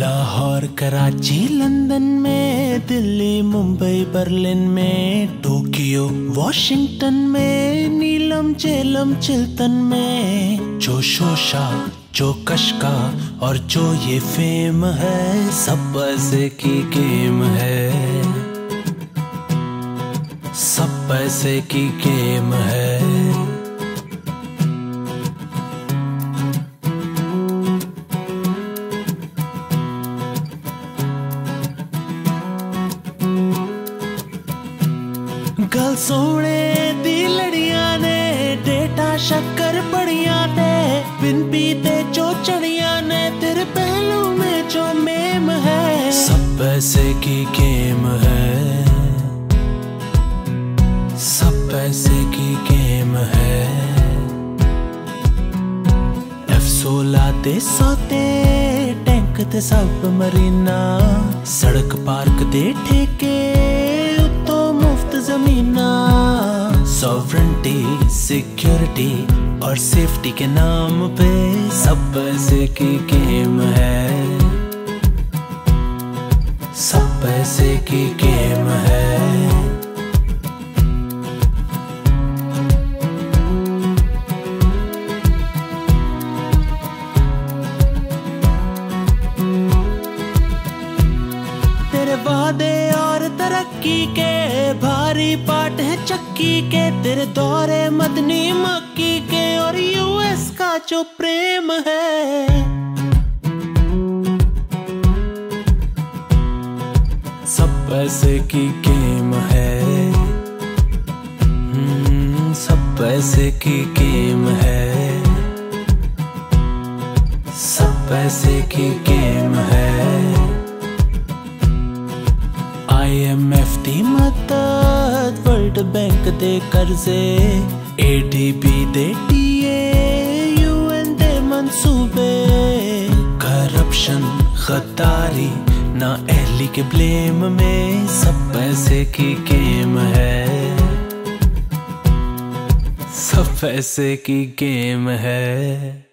Lahore Karachi London में, Delhi Mumbai Berlin में, Tokyo Washington में, नीलम झेलम चिल्तन में, जो शोशा जो कशका और जो ये फेम है, सब पैसे की गेम है, सब पैसे की गेम है। गल सोने दी लड़ियां ने, डेटा शक्कर बड़ियां ने, बिन पीते जो चढ़ियां ने, तेरे पहलू में जो मेम है, सब पैसे की गेम है, सब पैसे की गेम है। F16 दे सौते, टैंक ते सब मरीना, सड़क पार्क दे ठेके, जमीना, सॉवरेंटी सिक्योरिटी और सेफ्टी के नाम पे सब पैसे की गेम है, सब पैसे की गेम है। तेरे वादे और तरक्की के भारी पाठ है चक्की के, तेरे दौरे मदनी मक्की के और यूएस का जो प्रेम है, सब पैसे की गेम है, सब पैसे की गेम है, सब पैसे की गेम है। IMF दी मदद, वर्ल्ड बैंक दे कर्जे, ADB दे टीए, UN दे मंसूबे, करप्शन गद्दारी ना अहली के ब्लेम में, सब पैसे की गेम है, सब पैसे की गेम है।